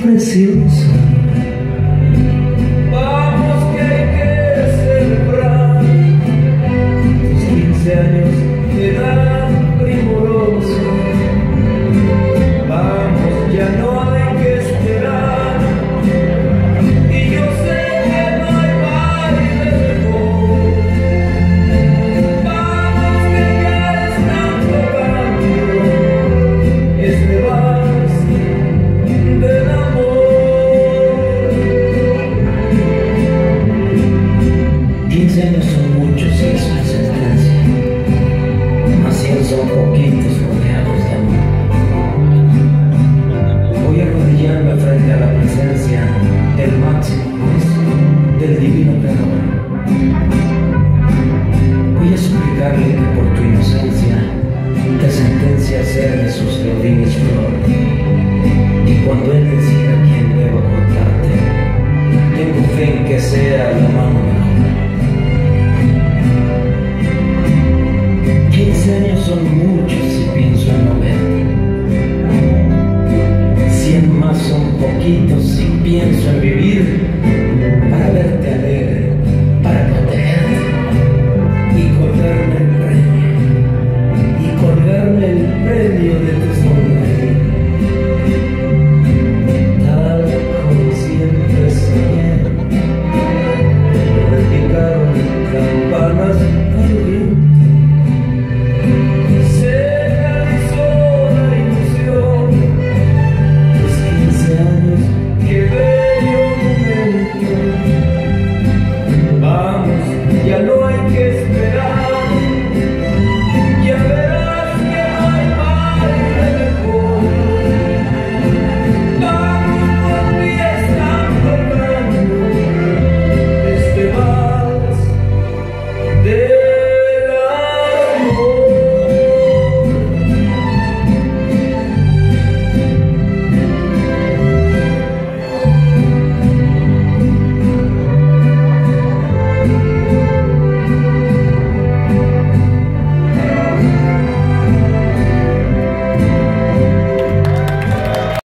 preciosa. Vamos que hay que celebrar tus 15 años de edad primorosa. Vamos, ya no hay que esperar. Y yo sé que no hay baile mejor. Vamos que ya están tocando este vals del amor. 15 años son muchos y es una sentencia, mas 100 son poquitos rodeados de amor. Voy a arrodillarme frente a la presencia del máximo juez, del divino creador. Voy a suplicarle que por tu inocencia te sentencia a ser de sus jardines flor. Y cuando él decida quién deba cortarte, tengo fe en que sea la mano mejor. 15 años son muchos si pienso en 90. 100 más son poquitos si pienso en vivir.